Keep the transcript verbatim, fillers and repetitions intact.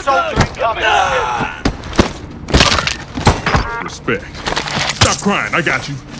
soldier incoming. Respect. Stop crying, I got you.